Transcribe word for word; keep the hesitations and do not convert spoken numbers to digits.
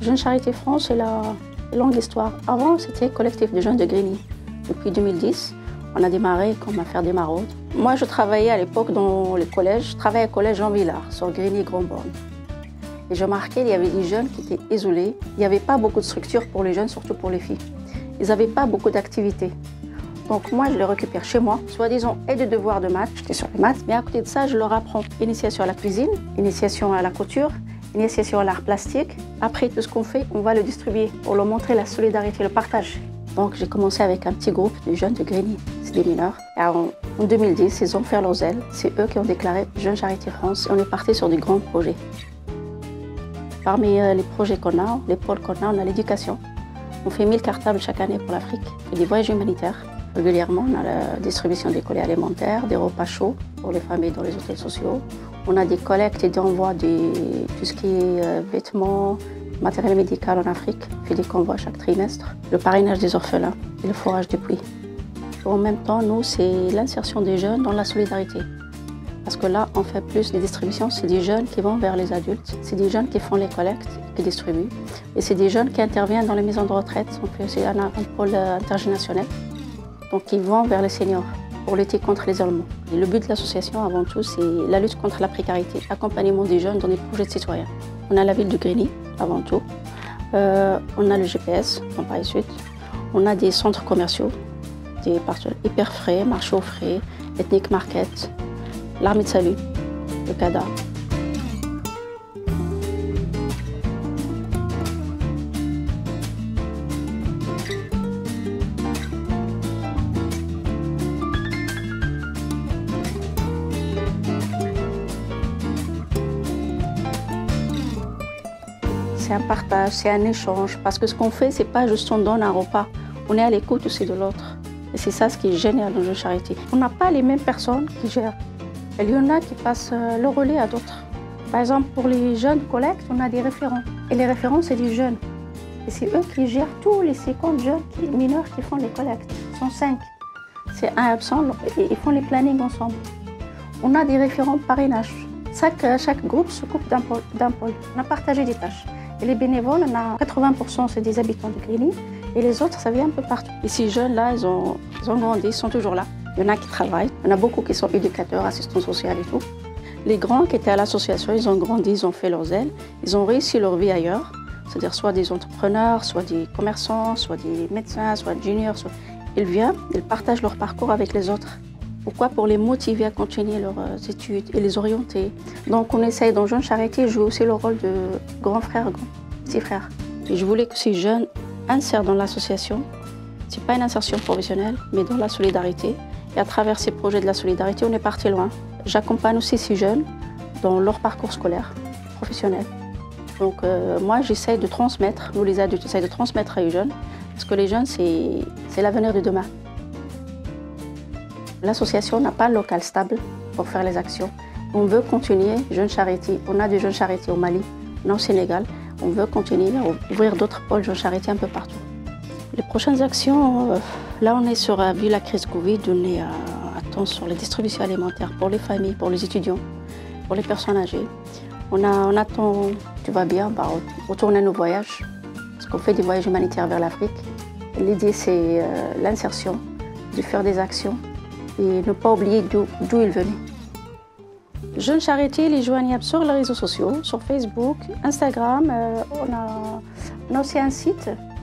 Jeune Charité France, c'est la longue histoire. Avant, c'était collectif de jeunes de Grigny. Depuis deux mille dix, on a démarré comme à faire des maraudes. Moi, je travaillais à l'époque dans le collège. Je travaillais au collège Jean Villard, sur Grigny-Grand-Borne. Et je remarquais qu'il y avait des jeunes qui étaient isolés. Il n'y avait pas beaucoup de structures pour les jeunes, surtout pour les filles. Ils n'avaient pas beaucoup d'activités. Donc moi, je les récupère chez moi, soi-disant aide de devoir de maths, j'étais sur les maths, mais à côté de ça, je leur apprends initiation à la cuisine, initiation à la couture, initiation à l'art plastique. Après, tout ce qu'on fait, on va le distribuer pour leur montrer la solidarité, le partage. Donc j'ai commencé avec un petit groupe de jeunes de Grigny, c'est des mineurs. Et en, en deux mille dix, ils ont fait leurs ailes, c'est eux qui ont déclaré Jeune Charité France et on est parti sur des grands projets. Parmi euh, les projets qu'on a, les pôles qu'on a, on a l'éducation. On fait mille cartables chaque année pour l'Afrique et des voyages humanitaires. Régulièrement, on a la distribution des colis alimentaires, des repas chauds pour les familles dans les hôtels sociaux. On a des collectes et des envois de tout ce qui est euh, vêtements, matériel médical en Afrique. On fait des convois chaque trimestre. Le parrainage des orphelins et le forage des puits. En même temps, nous, c'est l'insertion des jeunes dans la solidarité. Parce que là, on fait plus de distribution, c'est des jeunes qui vont vers les adultes, c'est des jeunes qui font les collectes, qui distribuent. Et c'est des jeunes qui interviennent dans les maisons de retraite. On fait aussi un, un pôle intergénérationnel. Donc ils vont vers les seniors pour lutter contre l'isolement. Le but de l'association, avant tout, c'est la lutte contre la précarité, l'accompagnement des jeunes dans des projets de citoyens. On a la ville de Grigny, avant tout. Euh, on a le G P S, en Paris Sud. On a des centres commerciaux, des partenaires hyper frais, marché aux frais, Ethnic Market, l'Armée de Salut, le C A D A. C'est un partage, c'est un échange, parce que ce qu'on fait, c'est pas juste on donne un repas, on est à l'écoute aussi de l'autre. Et c'est ça ce qui est génial dans Jeune Charité. On n'a pas les mêmes personnes qui gèrent. Il y en a qui passent le relais à d'autres. Par exemple, pour les jeunes collectes, on a des référents. Et les référents, c'est des jeunes. Et c'est eux qui gèrent tous les cinquante jeunes qui, mineurs qui font les collectes. Ils sont cinq. C'est un absent et ils font les plannings ensemble. On a des référents parrainage. Chaque, chaque groupe s'occupe d'un pôle, d'un pôle. On a partagé des tâches. Et les bénévoles, on a quatre-vingts pour cent c'est des habitants de Grigny et les autres, ça vient un peu partout. Et ces jeunes-là, ils ont, ils ont grandi, ils sont toujours là. Il y en a qui travaillent, il y en a beaucoup qui sont éducateurs, assistants sociaux et tout. Les grands qui étaient à l'association, ils ont grandi, ils ont fait leurs ailes, ils ont réussi leur vie ailleurs, c'est-à-dire soit des entrepreneurs, soit des commerçants, soit des médecins, soit des ingénieurs. Soit... Ils viennent, ils partagent leur parcours avec les autres. Pourquoi? Pour les motiver à continuer leurs études et les orienter. Donc on essaye dans Jeune Charité de jouer aussi le rôle de grand frère, grand petit frère. Et je voulais que ces jeunes insèrent dans l'association. Ce n'est pas une insertion professionnelle, mais dans la solidarité. Et à travers ces projets de la solidarité, on est parti loin. J'accompagne aussi ces jeunes dans leur parcours scolaire, professionnel. Donc euh, moi, j'essaye de transmettre, nous les adultes, j'essaye de transmettre à les jeunes, parce que les jeunes, c'est l'avenir de demain. L'association n'a pas un local stable pour faire les actions. On veut continuer Jeune Charité. On a des Jeunes Charités au Mali, on a au Sénégal. On veut continuer à ouvrir d'autres pôles Jeune Charité un peu partout. Les prochaines actions, euh, là on est sur, euh, vu la crise Covid, on est à, à temps sur les distributions alimentaires pour les familles, pour les étudiants, pour les personnes âgées. On, a, on attend, tu vas bien, bah, retourner nos voyages, parce qu'on fait des voyages humanitaires vers l'Afrique. L'idée c'est euh, l'insertion, de faire des actions et ne pas oublier d'où ils venaient. Jeune Charité, il est joignable sur les réseaux sociaux, sur Facebook, Instagram. Euh, on, a, on a aussi un site